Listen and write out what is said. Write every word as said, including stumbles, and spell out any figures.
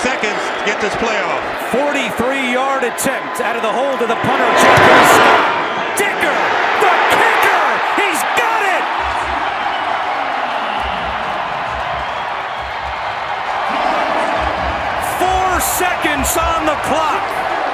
seconds to get this play off. forty-three yard attempt out of the hold of the punter. Check Dicker, the kicker, he's got it! Four seconds on the clock.